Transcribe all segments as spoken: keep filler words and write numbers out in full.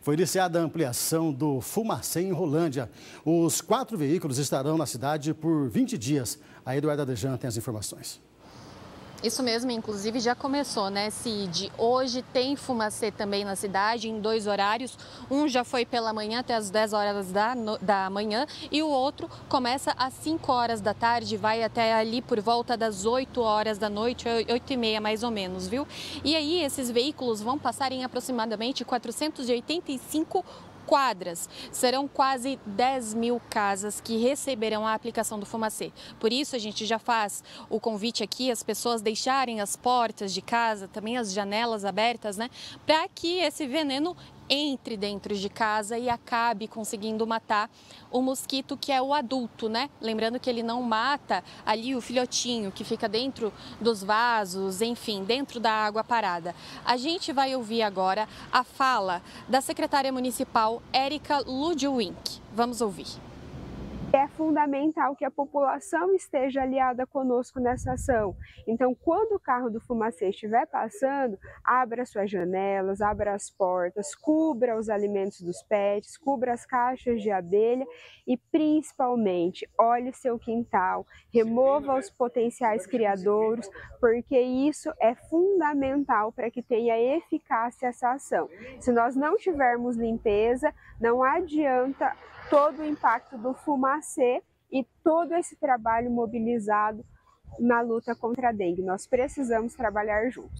Foi iniciada a ampliação do Fumacê em Rolândia. Os quatro veículos estarão na cidade por vinte dias. A Eduarda Dejan tem as informações. Isso mesmo, inclusive já começou, né, Cid? Hoje tem Fumacê também na cidade, em dois horários. Um já foi pela manhã até as dez horas da, no... da manhã e o outro começa às cinco horas da tarde, vai até ali por volta das oito horas da noite, oito e meia mais ou menos, viu? E aí esses veículos vão passar em aproximadamente quatrocentas e oitenta e cinco quadras. Serão quase dez mil casas que receberão a aplicação do Fumacê. Por isso, a gente já faz o convite aqui, as pessoas deixarem as portas de casa, também as janelas abertas, né? Para que esse veneno entre dentro de casa e acabe conseguindo matar o mosquito que é o adulto, né? Lembrando que ele não mata ali o filhotinho que fica dentro dos vasos, enfim, dentro da água parada. A gente vai ouvir agora a fala da secretária municipal Érica Ludwig. Vamos ouvir. É fundamental que a população esteja aliada conosco nessa ação. Então, quando o carro do Fumacê estiver passando, abra suas janelas, abra as portas, cubra os alimentos dos pets, cubra as caixas de abelha e, principalmente, olhe seu quintal, remova os potenciais criadouros, porque isso é fundamental para que tenha eficácia essa ação. Se nós não tivermos limpeza, não adianta todo o impacto do Fumacê e todo esse trabalho mobilizado na luta contra a dengue. Nós precisamos trabalhar juntos.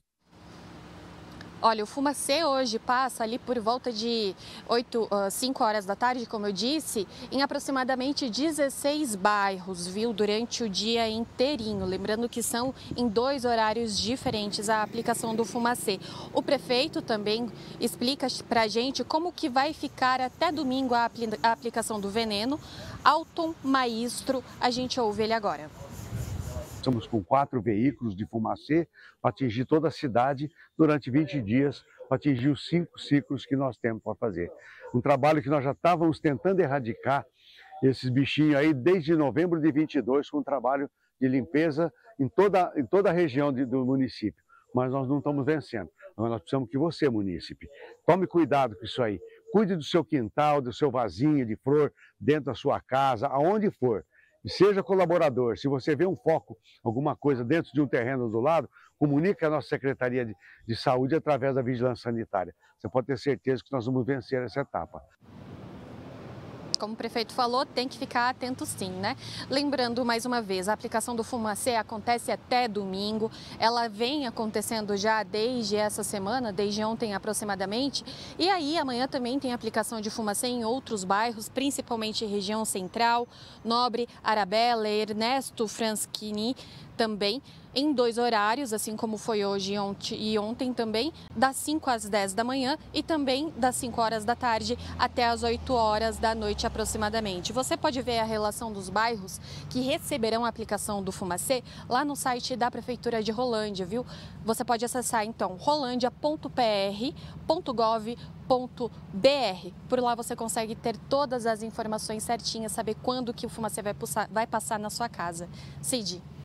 Olha, o Fumacê hoje passa ali por volta de oito, cinco horas da tarde, como eu disse, em aproximadamente dezesseis bairros, viu, durante o dia inteirinho. Lembrando que são em dois horários diferentes a aplicação do Fumacê. O prefeito também explica para a gente como que vai ficar até domingo a, apli a aplicação do veneno. Alton Maestro, a gente ouve ele agora. Estamos com quatro veículos de Fumacê para atingir toda a cidade durante vinte dias, para atingir os cinco ciclos que nós temos para fazer. Um trabalho que nós já estávamos tentando erradicar esses bichinhos aí desde novembro de vinte e dois, com um trabalho de limpeza em toda, em toda a região de, do município. Mas nós não estamos vencendo. Então, nós precisamos que você, munícipe, tome cuidado com isso aí. Cuide do seu quintal, do seu vasinho de flor, dentro da sua casa, aonde for. E seja colaborador. Se você vê um foco, alguma coisa dentro de um terreno do lado, comunique a nossa Secretaria de, de Saúde através da Vigilância Sanitária. Você pode ter certeza que nós vamos vencer essa etapa. Como o prefeito falou, tem que ficar atento sim, né? Lembrando mais uma vez, a aplicação do Fumacê acontece até domingo. Ela vem acontecendo já desde essa semana, desde ontem aproximadamente. E aí amanhã também tem aplicação de Fumacê em outros bairros, principalmente região central, Nobre, Arabella, Ernesto Franschini também, em dois horários, assim como foi hoje e ontem também, das cinco às dez da manhã e também das cinco horas da tarde até as oito horas da noite aproximadamente. Você pode ver a relação dos bairros que receberão a aplicação do Fumacê lá no site da Prefeitura de Rolândia, viu? Você pode acessar então rolândia ponto p r ponto gov ponto b r. Por lá você consegue ter todas as informações certinhas, saber quando que o Fumacê vai passar, vai passar na sua casa. Cid.